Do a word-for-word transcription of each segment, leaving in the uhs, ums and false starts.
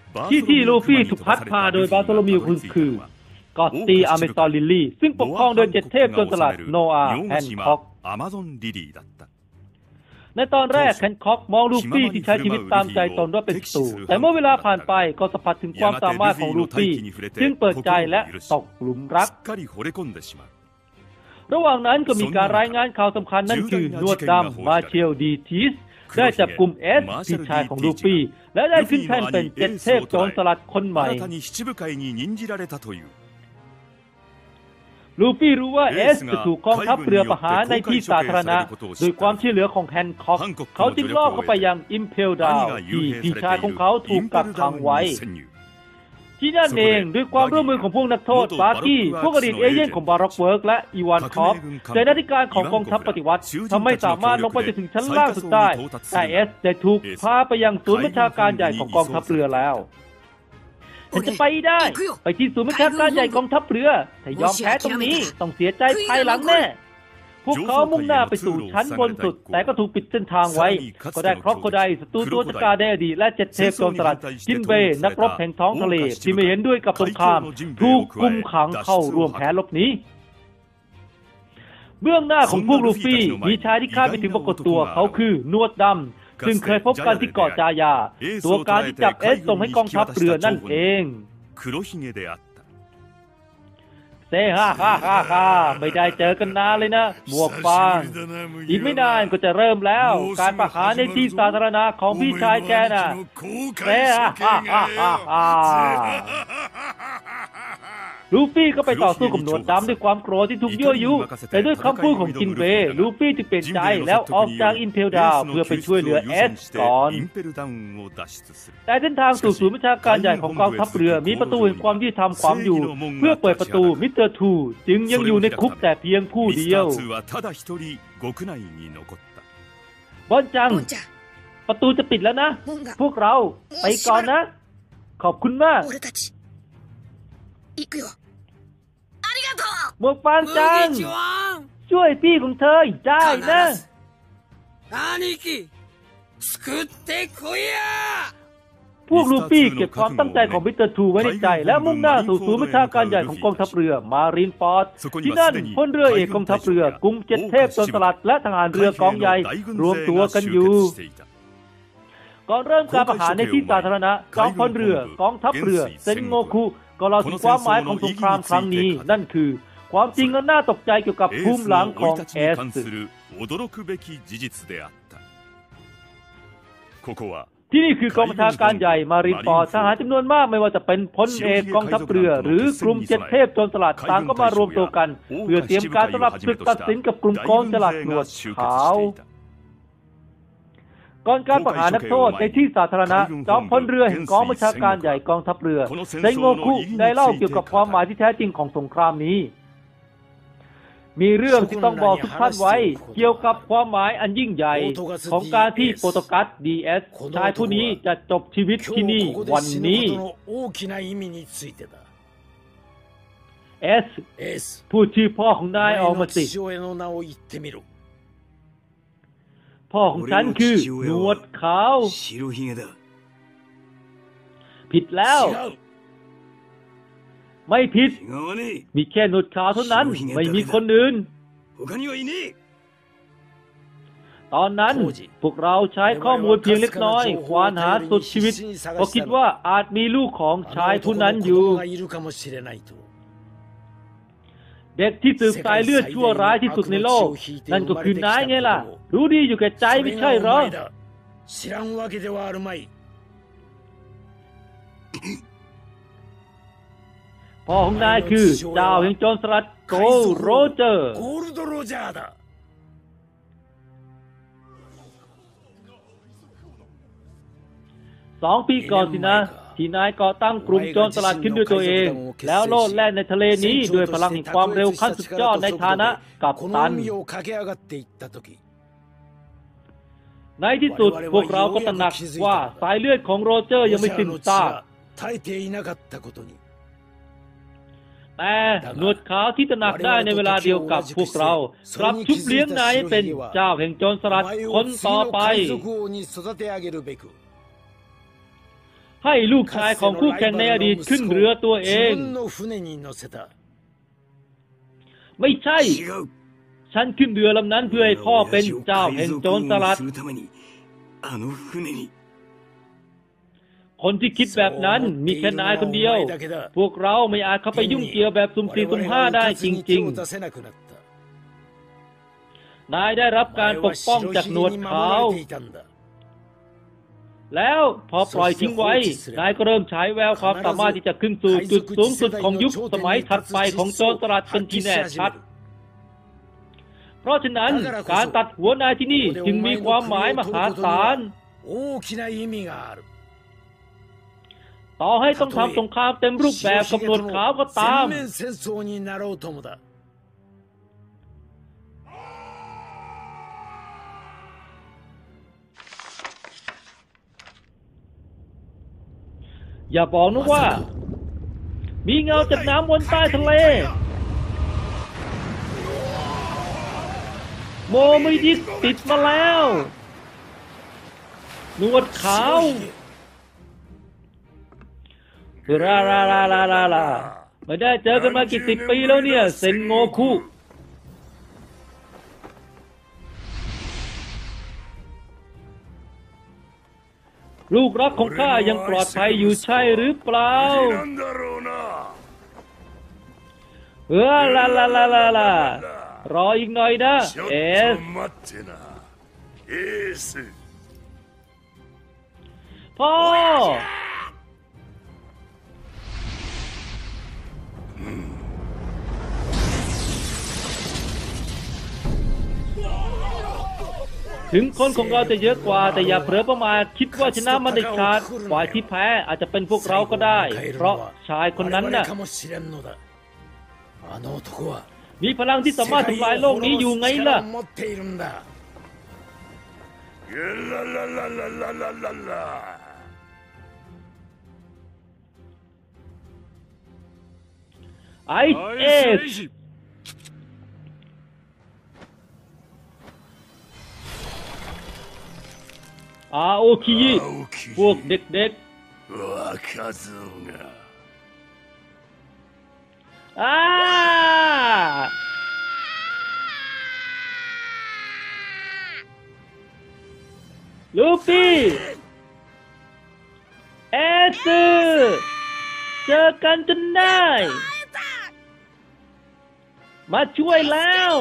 ที่ที่ลูฟี่ถูกพัดพาโดยบาโซโลมิวคือกอตตีอาเมซอนลิลลี่ซึ่งปกครองโดยเจ็ดเทพโจรสลัดโนอาห์แฮนค็อกในตอนแรกแฮนค็อกมองลูฟี่ที่ใช้ชีวิตตามใจตนว่าเป็นศัตรูแต่เมื่อเวลาผ่านไปก็สัมผัสถึงความสามารถของลูฟี่จึงเปิดใจและตกหลุมรักระหว่างนั้นก็มีการรายงานข่าวสำคัญนั่นคือนวดดำมาเชลดีทิสได้จับกลุ่มเอสพี่ชายของลูฟี่และได้ขึ้นแท่นเป็นเจ็ดเทพโจรสลัดคนใหม่ลูฟี่รู้ว่าเอสจะถูกกองทัพเรือประหารในที่สาธารณะโดยความช่วยเหลือของแฮนค็อกเขาจึงล่อเข้าไปยังอิมเพลดาวที่พี่ชายของเขาถูกกักขังไว้ที่นั่นเองด้วยความร่วมมือของพวกนักโทษบาร์กี้พวกอดีตเอเย่นของบาร็อกเวิร์กและอีวานคอฟใจนักการของกองทัพปฏิวัติทำให้สามารถลงไปถึงชั้นล่างสุดได้แต่เอสได้ถูกพาไปยังศูนย์บัญชาการใหญ่ของกองทัพเรือแล้วฉันจะไปได้ไปที่ศูนย์บัญชาการใหญ่กองทัพเรือถ้ายอมแพ้ตรงนี้ต้องเสียใจภายหลังแน่พวกเขามุ่งหน้าไปสู่ชั้นบนสุดแต่ก็ถูกปิดเส้นทางไว้ก็ได้ครอกโคไดศัตรูตัวจักรได้อดีตและเจ็ดเทพโจรสลัดจินเบย์นักรบแห่งท้องทะเลที่ไม่เห็นด้วยกับสงครามถูกกุมขังเข้าร่วมแผนลบหนีเบื้องหน้าของพวกลูฟี่มีชายที่คาดไม่ถึงปรากฏตัวเขาคือนวดดำซึ่งเคยพบกันที่เกาะจายาตัวการที่จับเอสส่งให้กองทัพเรือนั่นเองเซ่ฮ่าฮ่าฮ่าฮ่าไม่ได้เจอกันนานเลยนะหมวกฟางอีกไม่นานก็จะเริ่มแล้วการประหารในที่สาธารณะของพี่ชายแกน่ะเซ่ฮ่าฮ่าฮ่าฮ่าฮ่าลูฟี่ก็ไปต่อสู้กับหนวดดำด้วยความโกรธที่ถูกยั่วยุแต่ด้วยคำพูดของจินเบย์ลูฟี่จึงเปลี่ยนใจแล้วออกจากอินเพลดาวเพื่อไปช่วยเหลือเอสก่อนแต่เส้นทางสู่ศูนย์บัญชาการใหญ่ของกองทัพเรือมีประตูแห่งความยุติธรรมขวางอยู่เพื่อเปิดประตูมิสเตอร์ทูจึงยังอยู่ในคุกแต่เพียงผู้เดียวบอนจังประตูจะปิดแล้วนะพวกเราไปก่อนนะขอบคุณมากหมวกฟางจังช่วยพี่ของเธอได้นะพวกลูฟี่เก็บความตั้งใจของมิสเตอร์ทูไว้ในใจและมุ่งหน้าสู่ศูนย์บัญชาการใหญ่ของกองทัพเรือมารีนฟอร์ดที่นั่นพลเรือเอกกองทัพเรือกลุ่มเจ็ดเทพโจรสลัดและทหารเรือกองใหญ่รวมตัวกันอยู่ก่อนเริ่มการประหารในที่สาธารณะกองพลเรือกองทัพเรือเซนโงคุก็เล่าถึงความหมายของสงครามครั้งนี้นั่นคือความจริงและน่าตกใจเกี่ยวกับภูมิหลังของเอสที่นี่คือกองบัญชาการใหญ่มารีนฟอร์ดทหารจำนวนมากไม่ว่าจะเป็นพลเอกกองทัพเรือหรือกลุ่มเจ็ดเทพโจรสลัดต่างก็มารวมตัวกันเพื่อเตรียมการสำหรับศึกตัดสินกับกลุ่มโจรสลัดหนวดขาวก่อนการประหารนักโทษในที่สาธารณะจอมพลเรือแห่งกองบัญชาการใหญ่กองทัพเรือไดโงคุได้เล่าเกี่ยวกับความหมายที่แท้จริงของสงครามนี้มีเรื่องที่ต้องบอกทุกท่านไว้เกี่ยวกับความหมายอันยิ่งใหญ่ของการที่โปรโตกัส ดี เอส ชายผู้นี้จะจบชีวิตที่นี่วันนี้เอสพูดชื่อพ่อของนายออกมาสิพ่อของฉันคือหนวดขาวผิดแล้วไม่ผิดมีแค่หนวดขาวเท่านั้นไม่มีคนอื่นตอนนั้นพวกเราใช้ข้อมูลเพียงเล็กน้อยควานหาสุดชีวิตเพราะคิดว่าอาจมีลูกของชายผู้นั้นอยู่เด็กที่สืบสายเลือดชั่วร้ายที่สุดในโลกนั่นก็คือนายไงล่ะรู้ดีอยู่แก่ใจไม่ใช่หรอพ่อของนายคือเจ้าแห่งโจรสลัดโกลด์โรเจอร์สองปีก่อนสินะที่นายก่อตั้งกลุ่มโจรสลัดขึ้นด้วยตัวเองแล้วโลดแล่นในทะเลนี้ด้วยพลังแห่งความเร็วขั้นสุดยอดในฐานะกัปตันในที่สุดพวกเราก็ตระหนักว่าสายเลือดของโรเจอร์ยังไม่สิ้นซากแต่หนวดขาวที่ตระหนักได้ในเวลาเดียวกับพวกเรากลับชุบเลี้ยงนายเป็นเจ้าแห่งโจรสลัดคนต่อไปให้ลูกชายของคู่แข่งในอดีตขึ้นเรือตัวเองไม่ใช่ฉันขึ้นเรือลำนั้นเพื่อให้พ่อเป็นเจ้าแห่งโจรสลัดคนที่คิดแบบนั้นมีแค่นายคนเดียวพวกเราไม่อาจเข้าไปยุ่งเกี่ยวแบบสุ่มสี่สุ่มห้าได้จริงๆนายได้รับการปกป้องจากหนวดขาวแล้วพอปล่อยทิ้งไว้นายก็เริ่มฉายแววความสามารถที่จะขึ้นสู่จุดสูงสุดของยุคสมัยถัดไปของโจรสลัดเป็นที่แน่ชัดเพราะฉะนั้นการตัดหัวนายที่นี่จึงมีความหมายมหาศาลต่อให้ต้องทำสงครามเต็มรูปแบบกับหนวดขาวก็ตามอย่าบอกนะว่ามีเงาจากน้ำบนใต้ทะเลโมไม่ดิติดมาแล้วหนวดขาวลาลาลาลาลาลาไม่ได้เจอกันมากี่สิบปีแล้วเนี่ยเซนโงคุลูกรักของข้ายังปลอดภัยอยู่ใช่หรือเปล่าเออลาลาลาลาลารออีกหน่อยนะเอสพ่อถึงคนของเราจะเยอะกว่าแต่อย่าเผลอประมาทคิดว่าชนะมันได้ขาดฝ่ายที่แพ้อาจจะเป็นพวกเราก็ได้เพราะชายคนนั้นน่ะมีพลังที่สามารถทำลายโลกนี้อยู่ไงล่ะไอเอชอาโอคิยิพวกเด็กๆอ่าลูฟี่เอสเจอกันจนได้มาช่วยแล้ว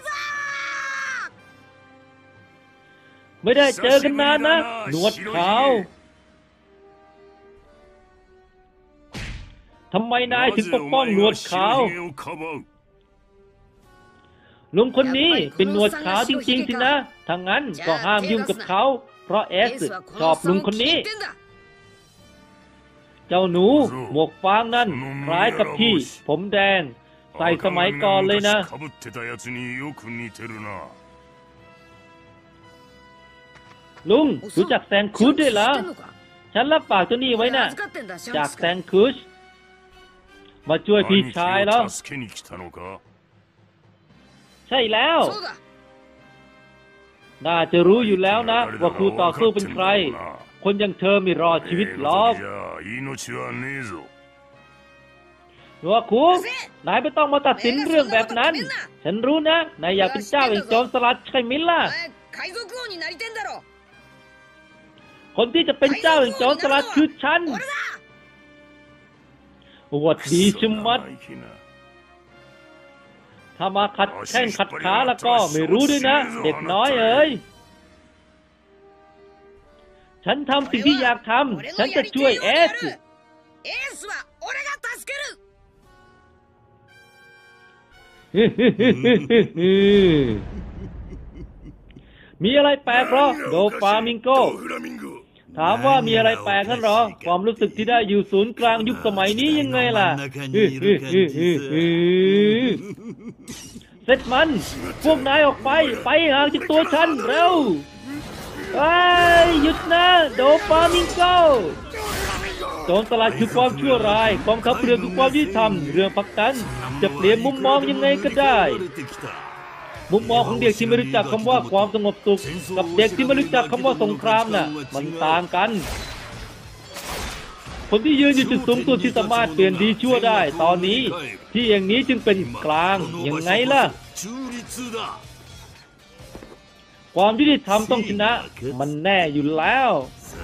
ไม่ได้เจอกันนานนะหนวดขาวทำไมนายถึงปกป้องหนวดขาวลุงคนนี้เป็นหนวดขาวจริงๆสินะถ้างั้นก็ห้ามยุ่งกับเขาเพราะเอสชอบลุงคนนี้เจ้าหนูหมวกฟางนั่นคล้ายกับที่ผมแดงใส่สมัยก่อนเลยนะลุงรู้จักแซงคูดด้วยเหรอฉันรับปากตัวนี้ไว้นะจากแซงคูดมาช่วยพี่ชายแล้วใช่แล้วน่าจะรู้อยู่แล้วนะว่าครูต่อสู้เป็นใครคนอย่างเธอไม่รอดชีวิตหรอกหนวดขาว นายไม่ต้องมาตัดสินเรื่องแบบนั้นฉันรู้นะนายอยากเป็นเจ้าแห่งโจรสลัดใช่ไหมล่ะคนที่จะเป็นเจ้าแห่งโจรสลัดคือฉันหวัดดีชะมัดถ้ามาขัดแข้งขัดขาแล้วก็ไม่รู้ด้วยนะเด็กน้อยเอ๋ยฉันทำสิ่งที่อยากทำฉันจะช่วยเอสมีอะไรแปลกหรอโดฟามิงโกถามว่ามีอะไรแปลกนั่นหรอความรู้สึกที่ได้อยู่ศูนย์กลางยุคสมัยนี้ยังไงล่ะเสร็จมันพวกนายออกไปไปห่างจากตัวฉันเร็วไอ้หยุดนะโดฟามิงโกโจรสลัดคือความชั่วร้ายกองทัพเรือคือความยุติธรรมเรื่องพักกันจะเปลี่ยนมุมมองยังไงก็ได้มุมมองของเด็กที่ไม่รู้จักคำว่าความสงบสุขกับเด็กที่ไม่รู้จักคำว่าสงครามน่ะมันต่างกันคนที่ยืนอยู่จุดสูงสุดที่สามารถเปลี่ยนดีชั่วได้ตอนนี้ที่อย่างนี้จึงเป็นกลางยังไงล่ะความยุติธรรมต้องชนะมันแน่อยู่แล้ว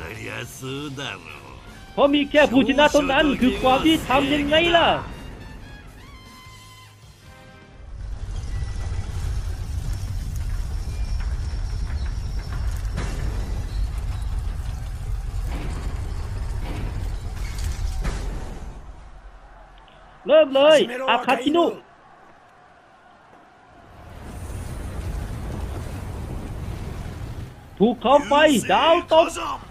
เพราะมีแค่ผู้ชนะเท่านั้นคือความยุติธรรมยังไงล่ะเริ่มเลยอาคาชินุถูกเขาไฟดาวตก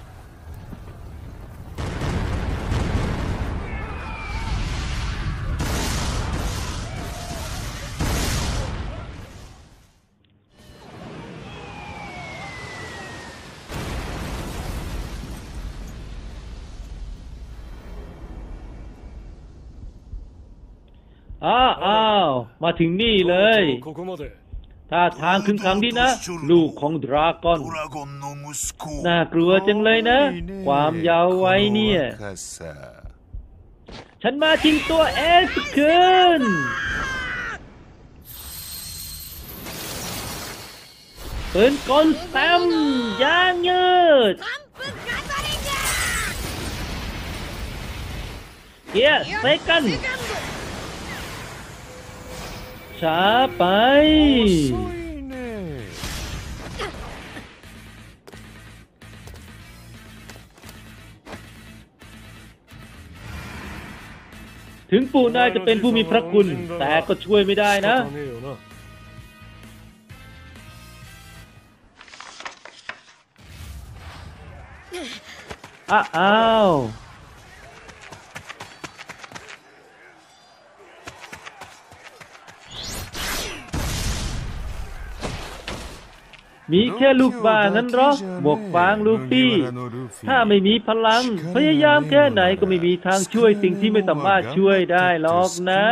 อ้าวอ้าวมาถึงนี่เลยถ้าทางขึ้นครั้งที่นะลูกของดราก้อนน่ากลัวจังเลยนะความยาวไว้เนี่ยฉันมาชิงตัวเอสคืนปืนกลแซมยางยืดเกียร์เซกันช้าไปถึงปู่นายจะเป็นผู้มีพระคุณแต่ก็ช่วยไม่ได้นะอ้าวมีแค่ลูกบางั้นหรอหมวกฟางลูฟี่ถ้าไม่มีพลังพยายามแค่ไหนก็ไม่มีทางช่วยสิ่งที่ไม่สามารถช่วยได้หรอกนะ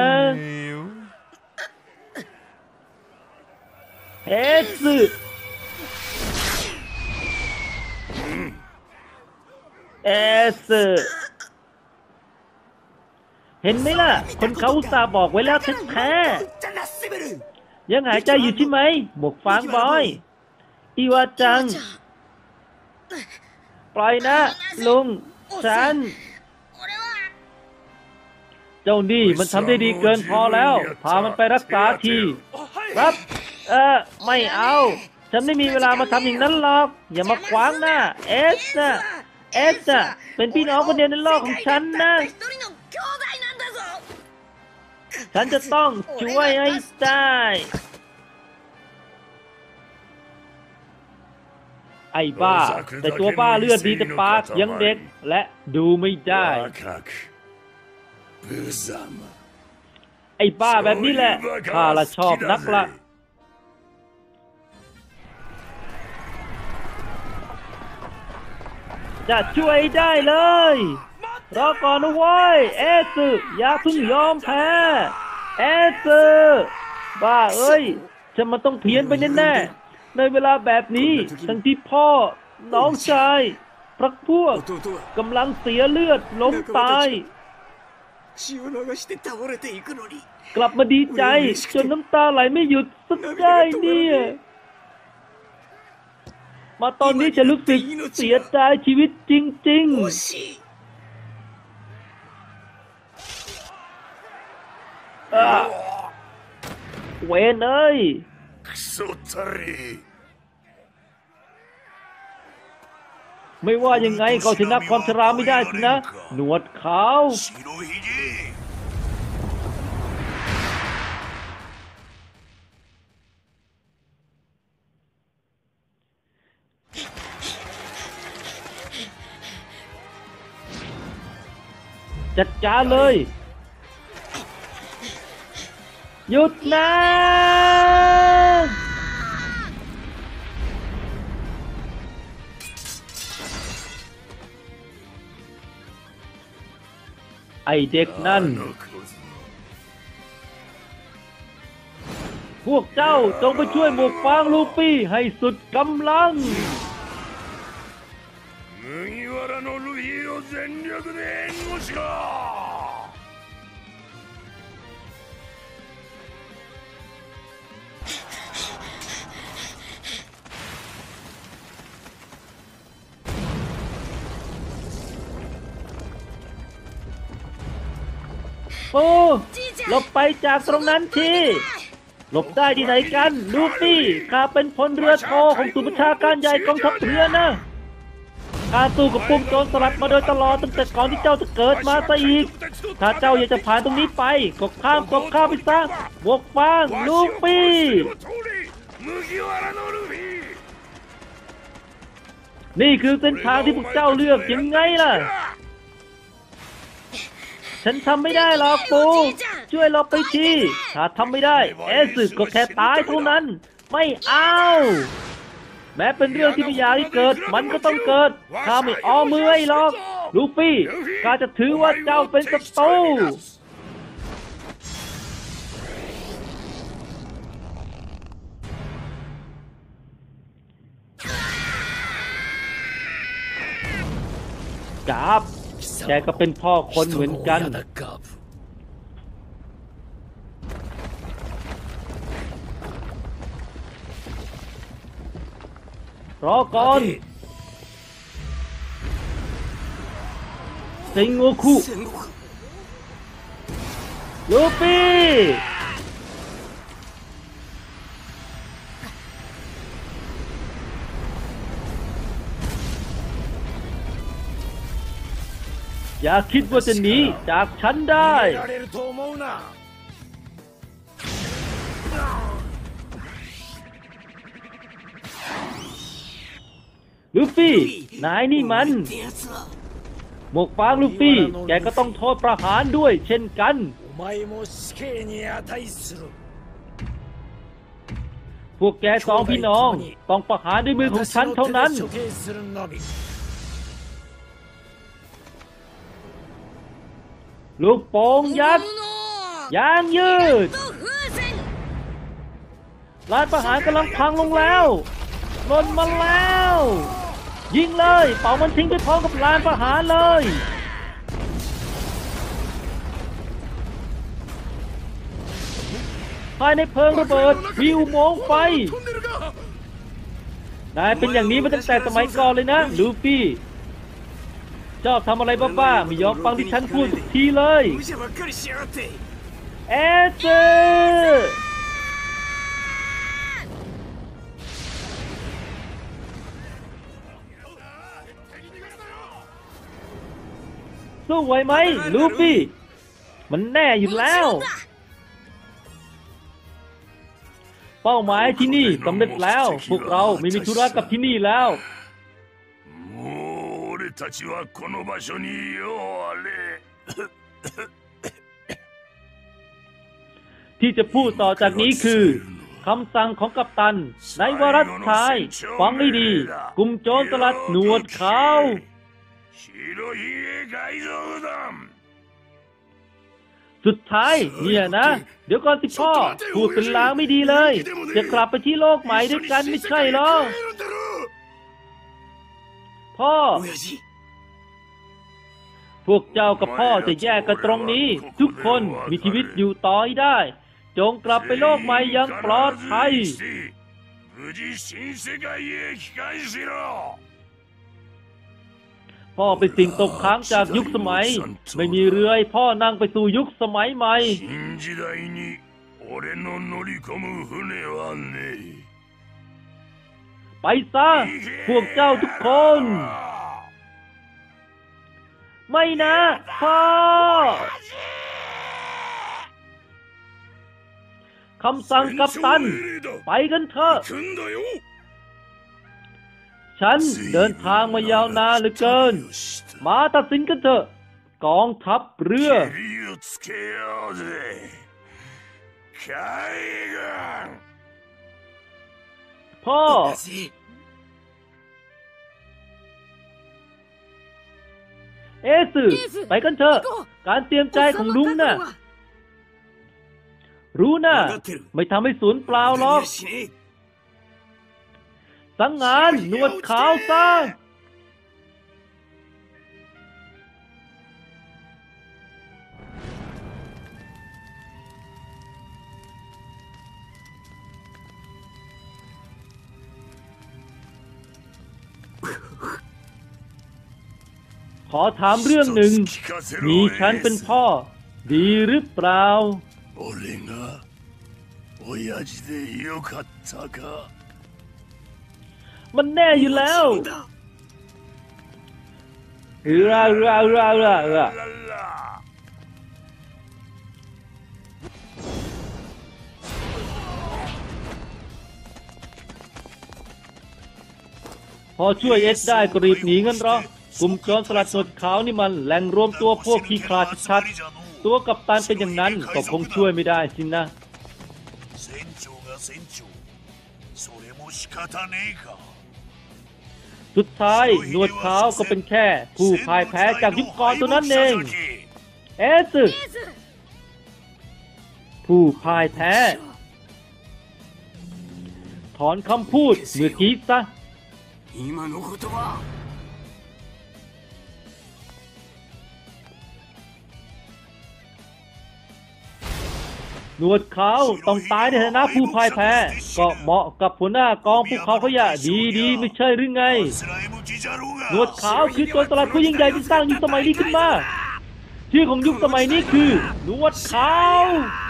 เอสเอสเห็นไหมล่ะคนเขาอุตส่าห์บอกไว้แล้วแท้ๆยังหายใจอยู่ใช่ไหมหมวกฟางบอยอีวาจังปล่อยนะลุงฉันเจ้านี่มันทำได้ดีเกินพอแล้วพามันไปรักษาทีครับเออไม่เอาฉันไม่มีเวลามาทำอย่างนั้นหรอกอย่ามาขวางหน้าเอสนะเอสนะเป็นพี่น้องคนเดียวในโลกของฉันนะฉันจะต้องช่วยให้ได้ไอ้บ้าแต่ตัวบ้าเลือดดีแต่ปากยังเด็กและดูไม่ได้ไอ้บ้าแบบนี้แหละข้าละชอบนักละจะช่วยได้เลยรอก่อนนะเว้ยเอสอย่าเพิ่งยอมแพ้เอสบ้าเอ้ยจะมันต้องเพี้ยนไปแน่ๆในเวลาแบบนี้ทั้งที่พ่อน้องชายพรรคพวกกำลังเสียเลือดล้มตายกลับมาดีใจจนน้ำตาไหลไม่หยุดสักได้เนี่ยมาตอนนี้จะรู้สึกเสียดายชีวิตจริงๆเวนเอ้ยไม่ว่ายังไงเขาชนะความชราไม่ได้สินะหนวดขาวจัดการเลยหยุดนะไอเด็กนั่นพวกเจ้าจงไปช่วยหมวกฟางลูฟี่ให้สุดกำลังปูหลบไปจากตรงนั้นทีหลบได้ที่ไหนกันลูฟี่ข้าเป็นพลเรือโทของศูนย์บัญชาการใหญ่กองทัพเรือนะข้าสู้กับปุ่มโจรสลัดมาโดยตลอดตั้งแต่ก่อนที่เจ้าจะเกิดมาซะอีกถ้าเจ้าอยากจะผ่านตรงนี้ไปก็ข้ามกบข้าไปซะบวกฟางลูฟี่นี่คือเส้นทางที่พวกเจ้าเลือกยังไงล่ะฉันทำไม่ได้หรอกปูช่วยเราไปทีถ้าทำไม่ได้เอซึก็แค่ตายเท่านั้นไม่เอาแม้เป็นเรื่องที่ไม่อยากให้เกิดมันก็ต้องเกิดข้าไม่อ้อมือให้หรอกลูฟี่ข้าจะถือว่าเจ้าเป็นศัตรูกราบแกก็เป็นพ่อคนเหมือนกันรอก่อนเซ็งโงคุลูฟี่อย่าคิดว่าจะหนีจากฉันได้ลูฟี่นายนี่มันหมวกฟางลูฟี่แกก็ต้องโทษประหารด้วยเช่นกันพวกแกสองพี่น้องต้องประหารด้วยมือของฉันเท่านั้นลูกโป่งยักษ์ยางยืดลานประหารกำลังพังลงแล้วหล่นมาแล้วยิงเลยเป่ามันทิ้งไปพร้อมกับลานประหารเลยภายในเพลิงระเบิดมีอุโมงค์ไฟนายเป็นอย่างนี้มาตั้งแต่สมัยก่อนเลยนะลูฟี่ชอบทำอะไรบ้าๆไม่ยอมฟังที่ฉันพูดทุกทีเลยเอเซสู้ไหวไหมลูฟี่มันแน่อยู่แล้วเป้าหมายที่นี่สำเร็จแล้วพวกเราไม่มีธุระกับที่นี่แล้วที่จะพูดต่อจากนี้คือคำสั่งของกัปตันในวาระสุดท้ายฟังให้ดีกลุ่มโจรสลัดหนวดขาวสุดท้ายเนี่ยนะเดี๋ยวก่อนสิพ่อพูดเป็นลางไม่ดีเลยจะกลับไปที่โลกใหม่ด้วยกันไม่ใช่หรอพ่อพวกเจ้ากับพ่อจะแยกกันตรงนี้ทุกคนมีชีวิตอยู่ต่อได้จงกลับไปโลกใหม่อย่างปลอดภัยพ่อเป็นสิ่งตกค้างจากยุคสมัยไม่มีเรือให้พ่อนั่งไปสู่ยุคสมัยใหม่ไปซะพวกเจ้าทุกคนไม่นะพ่อคำสั่งกัปตันไปกันเถอะฉันเดินทางมายาวนานเหลือเกินมาตัดสินกันเถอะกองทัพเรือพ่อเอซึไปกันเถอะการเตรียมใจของลุงน่ะรู้นะไม่ทำให้สูญเปล่าหรอกสังหารหนวดขาวซะขอถามเรื่องหนึ่งมีฉันเป็นพ่อดีหรือเปล่ามันแน่อยู่แล้วเอือเอือเอือเอือเอือพอช่วยเอสได้ก็รีบหนีงั้นเหรอกลุ่มโจรสลัดหนวดขาวนี่มันแหล่งรวมตัวพวกขี้ขลาดชัดๆตัวกัปตันเป็นอย่างนั้นก็คงช่วยไม่ได้สินะสุดท้ายหนวดขาวก็เป็นแค่ผู้พ่ายแพ้จากยุคก่อนตัวนั้นเองเอสผู้พ่ายแพ้ถอนคำพูดเมื่อกี้ซะหนวดขาวต้องตายในฐานะผู้พ่ายแพ้ก็เหมาะกับหัวหน้ากองภูเขาขยะดีๆไม่ใช่หรือไงหนวดขาวคือตัวตลาดผู้ยิ่งใหญ่ที่สร้างยุคสมัยนี้ขึ้นมาชื่อของยุคสมัยนี้คือหนวดขาว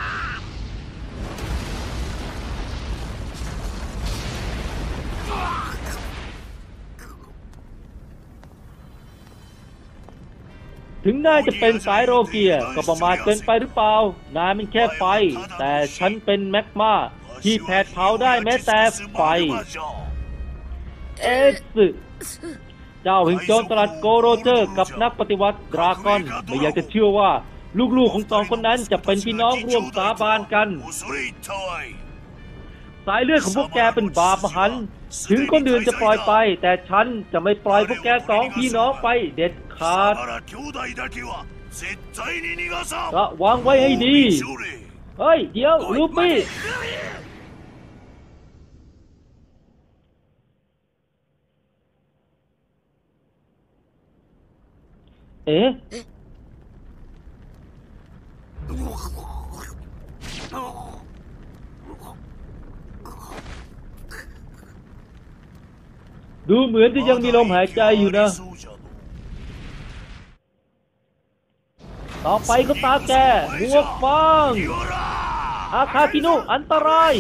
ถึงนายจะเป็นสายโรเกียก็ประมาทเกินไปหรือเปล่านายมันแค่ไฟแต่ฉันเป็นแมกมาที่แผดเผาได้แม้แต่ไฟเอสเจ้าแห่งโจรตลาดโกโรเจอร์กับนักปฏิวัติดราก้อนไม่อยากจะเชื่อว่าลูกๆของสองคนนั้นจะเป็นพี่น้องร่วมสาบานกันสายเลือดของพวกแกเป็นบาปมหันต์ถึงคนอื่นจะปล่อยไปแต่ฉันจะไม่ปล่อยพวกแกสองพี่น้องไปเด็ดขาดระวังไว้ให้ดีเฮ้ยเดี๋ยวลูปี้เอ๊ะดูเหมือนที่ยังมีลมหายใจอยู่นะต่อไปก็ตาแกหัวฟางอาคาคินุอันตราย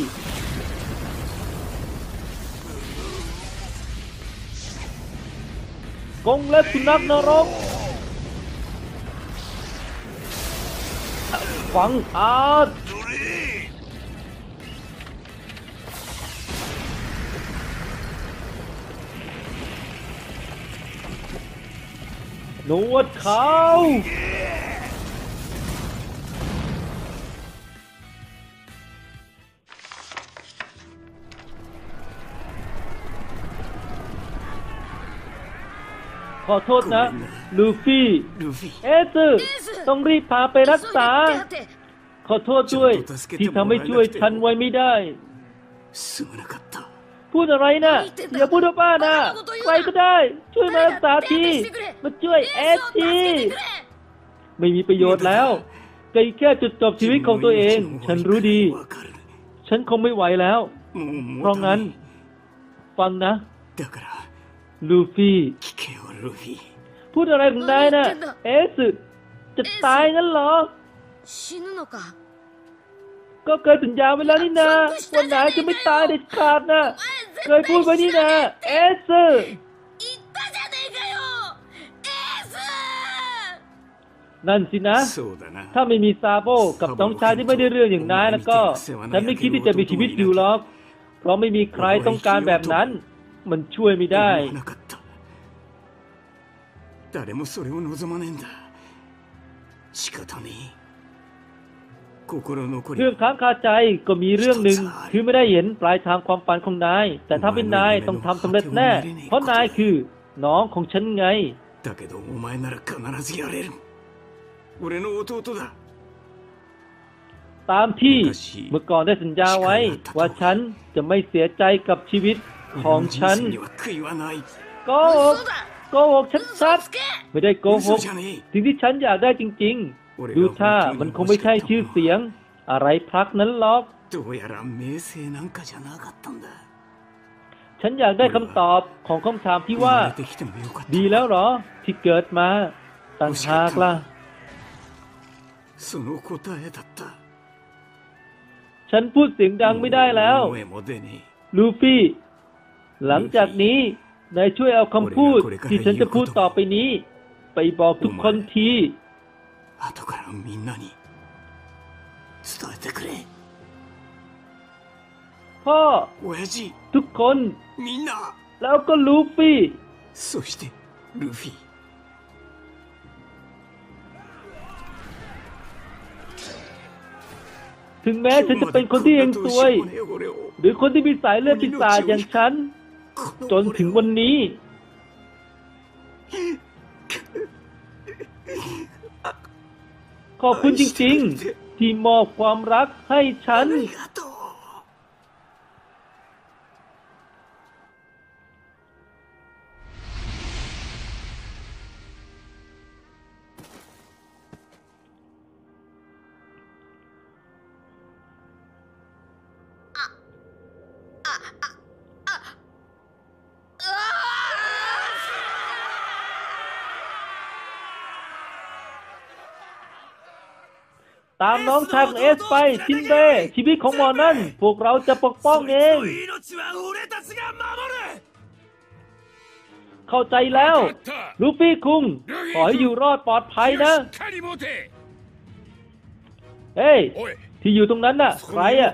กงเล็บสุนัขนรกฝังอาดหนวดขาวขอโทษนะลูฟี่เอสต้องรีบพาไปรักษาขอโทษด้วยที่ทำให้ช่วยฉันไว้ไม่ได้พูดอะไรนะอย่าพูดบ้านะใครก็ได้ช่วยมารักษาทีมาช่วยเอสทีไม่มีประโยชน์แล้วไกลแค่จุดจบชีวิตของตัวเองฉันรู้ดีฉันคงไม่ไหวแล้วเพราะงั้นฟังนะลูฟี่พูดอะไรของนายนะเอสจะตายงั้นเหรอก็เคยสัญญาไว้แล้วนี่นะวันไหนจะไม่ตายเด็ดขาดนะเคยพูดไว้นี่นะเอสนั่นสินะถ้าไม่มีซาโบกับน้องชายที่ไม่ได้เรื่องอย่างนายแล้วก็ฉันไม่คิดที่จะมีชีวิตอยู่หรอกเพราะไม่มีใครต้องการแบบนั้นมันช่วยไม่ได้誰もそれを望まねえんだ仕方ねえเรื่องค้างคาใจก็มีเรื่องหนึ่งคือไม่ได้เห็นปลายทางความฝันของนายแต่ถ้าเป็นนายต้องทำสำเร็จแน่เพราะนายคือน้องของฉันไงตามที่เมื่อก่อนได้สัญญาไว้ว่าฉันจะไม่เสียใจกับชีวิตของฉันโกหกโกหกชัดๆไม่ได้โกหกสิ่งที่ฉันอยากได้จริงๆดูท่ามันคงไม่ใช่ชื่อเสียงอะไรพลักนั้นหรอกฉฉันอยากได้คำตอบของคำถามที่ว่าดีแล้วเหรอที่เกิดมาต่างหากล่ะฉันพูดเสียงดังไม่ได้แล้วลูฟี่หลังจากนี้นายช่วยเอาคำพูดที่ฉันจะพูดต่อไปนี้ไปบอกทุกคนทีพ่อทุกคนแล้วก็ลูฟี่ถึงแม้ฉันจะเป็นคนที่เฮงซวยหรือคนที่มีสายเลือดปีศาจอย่างฉันจนถึงวันนี้ขอบคุณจริงๆที่มอบความรักให้ฉันตามน้องชายของเอสไปชินเบะชีวิตของหมอนั่นพวกเราจะปกป้องเองเข้าใจแล้วลูฟี่คุงขอให้อยู่รอดปลอดภัยนะเฮ้ยที่อยู่ตรงนั้นน่ะใครอ่ะ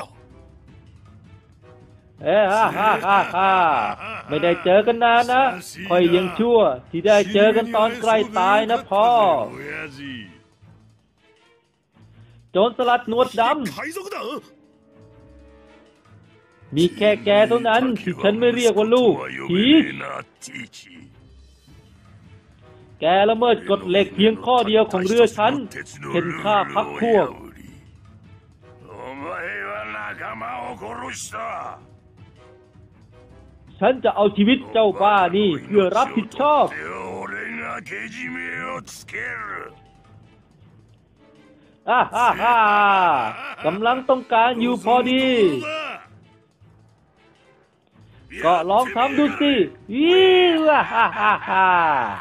เอ้ฮ่าฮ่าฮ่าฮ่าไม่ได้เจอกันนานนะคอยยังชั่วที่ได้เจอกันตอนใกล้ตายนะพ่อโจรสลัดหนวดดำมีแค่แกเท่านั้นที่ฉันไม่เรียกว่าลูกผีแกละเมิดกฎเหล็กเพียงข้อเดียวของเรือฉันเข็นฆ่าพักพวกฉันจะเอาชีวิตเจ้าบ้านี่เพื่อรับผิดชอบอ่าฮ่าฮ่ากำลังต้องการอยู่พอดีก็ลองทำดูสิวิวฮ่าฮ่าฮ่า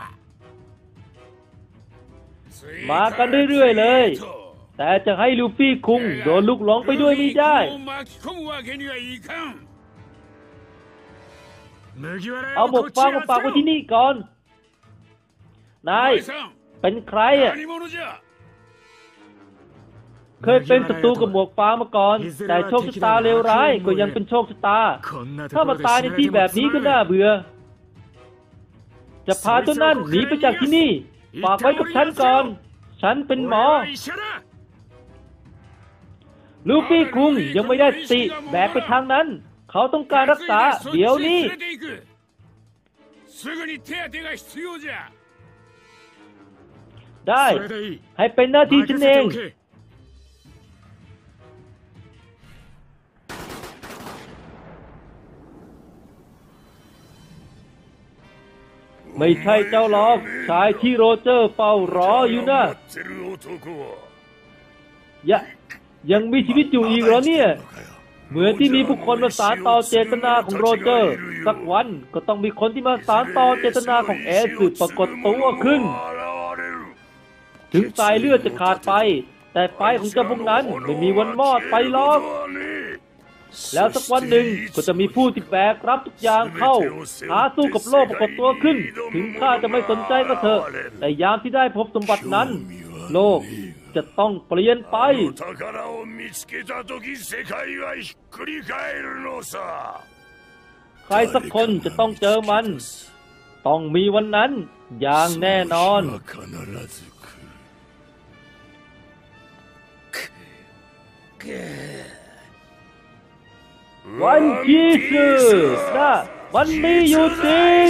มากันเรื่อยๆเลยแต่จะให้ลูฟี่คุงโดนลูกหลงไปด้วยไม่ได้เอาหมวกฟางมาฝากไว้ที่นี่ก่อนนายเป็นใครอ่ะเคยเป็นศัตรูกับหมวกฟางมาก่อนแต่โชคชะตาเลวร้ายก็ยังเป็นโชคชะตาถ้ามาตายในที่แบบนี้ก็น่าเบื่อจะพาเจ้านั่นหนีไปจากที่นี่ฝากไว้กับฉันก่อนฉันเป็นหมอลูฟี่คุงยังไม่ได้สติแบกไปทางนั้นเขาต้องการรักษาเดี๋ยวนี้ได้ให้เป็นหน้าที่ฉันเองไม่ใช่เจ้าหรอกชายที่โรเจอร์เฝ้ารออยู่นะยะยังมีชีวิตอยู่อีกเหรอเนี่ยเหมือนที่มีผู้คนมาสานต่อเจตนาของโรเจอร์สักวันก็ต้องมีคนที่มาสานต่อเจตนาของแอสปรากฏตัวขึ้นถึงสายเลือดจะขาดไปแต่ไฟของเจ้าพวกนั้นไม่มีวันมอดไปหรอกแล้วสักวันหนึ่งก็จะมีผู้ที่แบกรับทุกอย่างเข้าหาสู้กับโลกปรากฏตัวขึ้นถึงข้าจะไม่สนใจก็เถอะแต่ยามที่ได้พบสมบัตินั้นโลกจะต้องเปลี่ยนไปใครสักคนจะต้องเจอมันต้องมีวันนั้นอย่างแน่นอนวันที่สุดนะมันมีอยู่จริง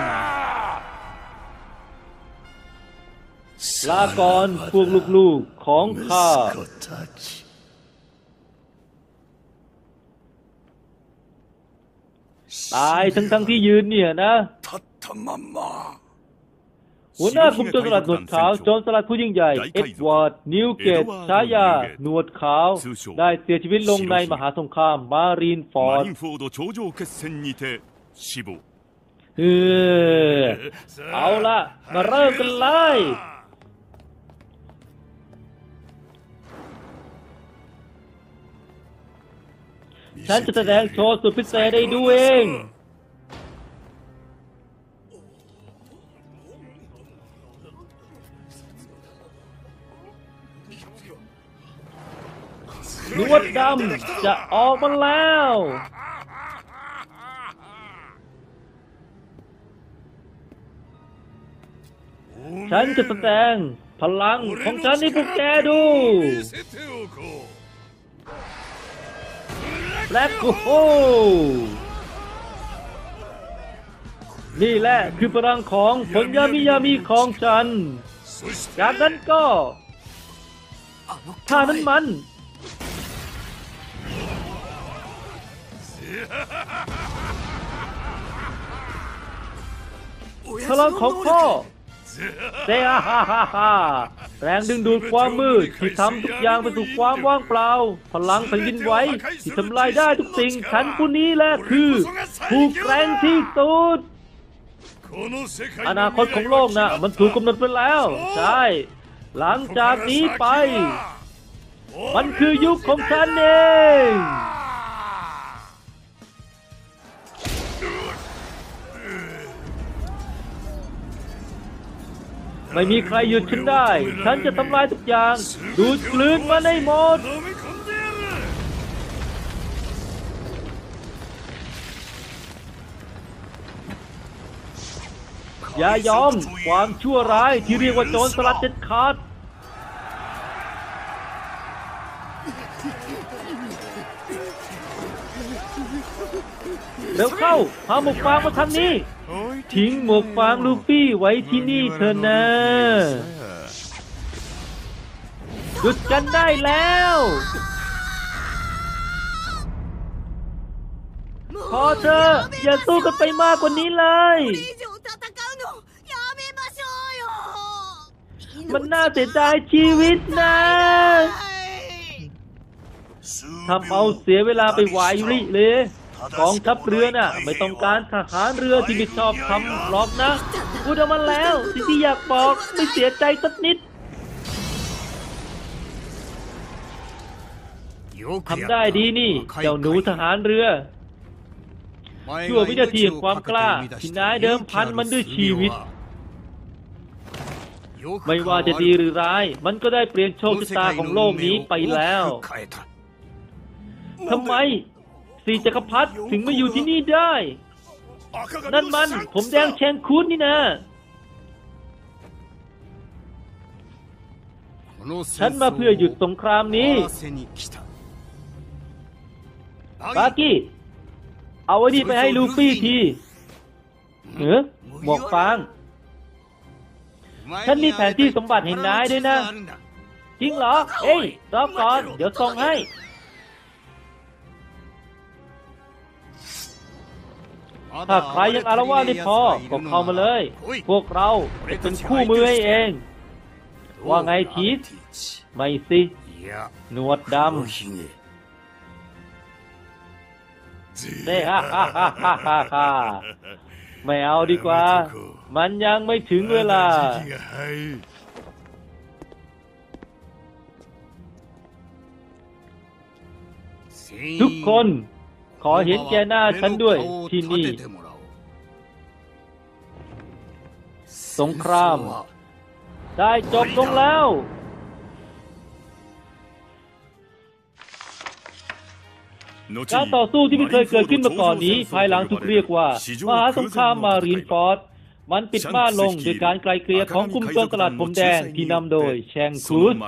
ลาก่อนพวกลูกๆของข้าตายทั้งๆที่ยืนเนี่ยนะหัวหน้ากลุ่มโจรสลัดหนวดขาวโจรสลัดผู้ยิ่งใหญ่เอ็ดวาร์ดนิวเกตฉายาหนวดขาวได้เสียชีวิตลงในมหาสงครามมารีนฟอร์ดเออเอาละมาเริ่มกันเลยฉันจะแสดงโชว์สุดพิเศษให้ดูเองหนวดดำจะออกมาแล้วฉันจะแสดงพลังของฉันให้พวกแกดูแบล็คโฮนี่แหละคือพลังของผลยามิยามิของฉันจากนั้นก็ท่านั้นมันพลังของพ่อเซฮ่าฮ่าฮ่าฮ่าแรงดึงดูดความมืดที่ทำทุกอย่างไปสู่ความว่างเปล่าพลังแผ่นดินไหวที่ทำลายได้ทุกสิ่งฉันผู้นี้แหละคือผู้แกร่งที่สุดอนาคตของโลกนะมันถูกกำหนดไปแล้วใช่หลังจากนี้ไปมันคือยุคของฉันเองไม่มีใครหยุดฉันได้ฉันจะทำลายทุกอย่างดูดกลืนมันให้หมดอย่ายอมความชั่วร้ายที่เรียกว่าโจรสลัดเด็ดขาดเร็วเข้าพาหมวกฟางมาทางนี้ทิ้งหมวกฟางลูฟี่ไว้ที่นี่เถอะนะหยุดกันได้แล้วพอเธออย่าสู้กันไปมากกว่านี้เลยมันน่าเสียดายชีวิตนะทำเอาเสียเวลาไปวายริเลยกองทัพเรือน่ะไม่ต้องการทหารเรือที่ไม่ชอบทำหรอกนะพูดออกมาแล้วสิ่งที่อยากบอกไม่เสียใจสักนิดทำได้ดีนี่เจ้าหนูทหารเรือชั่ววินาทีแห่งความกล้าที่นายเดิมพันมันด้วยชีวิตไม่ว่าจะดีหรือร้ายมันก็ได้เปลี่ยนโชคชะตาของโลกนี้ไปแล้วทำไมสี่จักรพรรดิถึงมาอยู่ที่นี่ได้นั่นมันผมแดงแชงคูนนี่นะฉันมาเพื่อหยุดสงครามนี้บากี้เอาไว้ดีไปให้ลูฟี่ทีเออหมวกฟางฉันมีแผนที่สมบัติให้นายด้วยนะจริงเหรอเอ้ยรอก่อนเดี๋ยวส่งให้ถ้าใครยังอารวาสไม่พอก็เข้ามาเลยพวกเราเป็นคู่มือให้เองว่าไงทีสไม่สิหนวดดำเด้ฮ่าฮ่าฮ่าฮ่าฮ่าฮ่าไม่เอาดีกว่ามันยังไม่ถึงเวลาทุกคนขอเห็นแก่หน้าฉันด้วยที่นี่สงครามได้จบลงแล้วการต่อสู้ที่ไม่เคยเกิดขึ้นมาก่อนนี้ภายหลังถูกเรียกว่ามหาสงครามมารีนฟอร์ดมันปิดม่านลงโดยการไกลเกลี่ยของกลุ่มโจรสลัดผมแดงที่นำโดยแชงคูด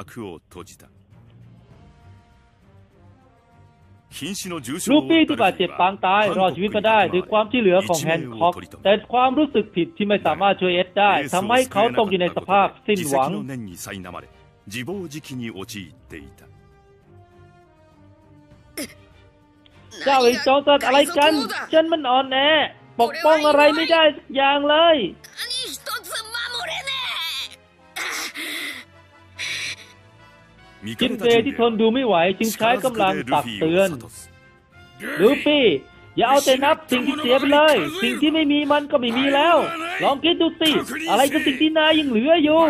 ลูฟี่ที่บาดเจ็บปางตายรอดชีวิตมาได้ด้วยความช่วยเหลือของแฮนค็อกแต่ความรู้สึกผิดที่ไม่สามารถช่วยเอ็ดได้ทำให้เขาตกอยู่ในสภาพสิ้นหวังเจ้าไอ้โจรสลัดอะไรกันฉันมันอ่อนแอปกป้องอะไรไม่ได้สักอย่างเลยจินเบย์ที่ทนดูไม่ไหวจึงใช้กำลังตักเตือนลูฟี่อย่าเอาแต่นับสิ่งที่เสียไปเลยสิ่งที่ไม่มีมันก็ไม่มีแล้วลองคิดดูสิอะไรคือสิ่งที่นายยังเหลืออยู่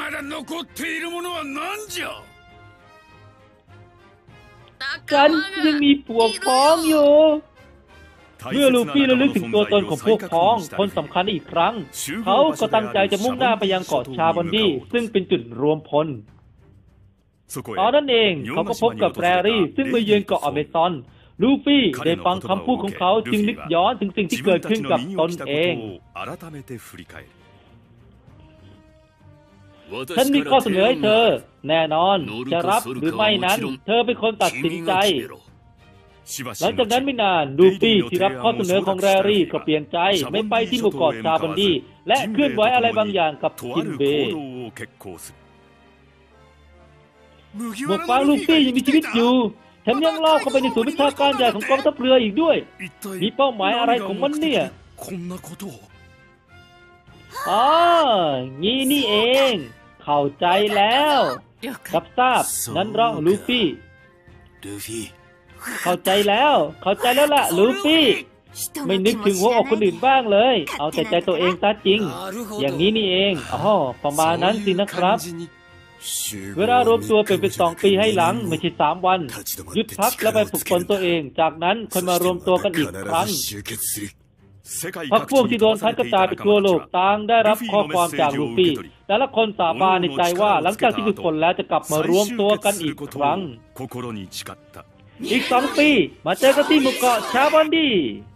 ฉันยังมีพวกพ้องอยู่เมื่อลูฟี่ระลึกถึงตัวตนของพวกพ้องคนสำคัญอีกครั้งเขาก็ตั้งใจจะมุ่งหน้าไปยังเกาะชาบอนดี้ซึ่งเป็นจุดรวมพลตอนนั้นเองเขาก็พบกับแรรี่ซึ่งมาเยือนเกาะอเมซอนลูฟี่ได้ฟังคำพูดของเขาจึงนึกย้อนถึงสิ่งที่เกิดขึ้นกับตนเองฉันมีข้อเสนอให้เธอแน่นอนจะรับหรือไม่นั้นเธอเป็นคนตัดสินใจหลังจากนั้นไม่นานลูฟี่ที่รับข้อเสนอของแรรี่ก็เปลี่ยนใจไม่ไปที่หมู่เกาะชาบอนดี้และเคลื่อนไหวอะไรบางอย่างกับจินเบย์หมวกฟางลูฟี่ยังมีชีวิตอยู่แถมยังลอบเข้าไปในศูนย์วิชาการใหญ่ของกองทัพเรืออีกด้วยมีเป้าหมายอะไรของมันเนี่ยอ๋องี้นี่เองเข้าใจแล้วรับทราบนั้นเราลูฟี่เข้าใจแล้วเข้าใจแล้วล่ะลูฟี่ไม่นึกถึงหัวอกคนอื่นบ้างเลยเอาแต่ใจตัวเองซะจริงอย่างนี้นี่เองอ๋อประมาณนั้นสินะครับเวลารวมตัวเป็นเป็นสองปีให้หลังไม่ใช่สามวันหยุดพักแล้วไปฝึกฝนตัวเองจากนั้นค่อยมารวมตัวกันอีกครั้งพรรคพวกที่โดนพัดกระจายไปทั่วโลกต่างได้รับข้อความจากลูฟี่แต่ละคนสาบานในใจว่าหลังจากที่ฝึกฝนแล้วจะกลับมารวมตัวกันอีกครั้งอีกสองปีมาเจอกันที่หมู่เกาะชาบอนดี้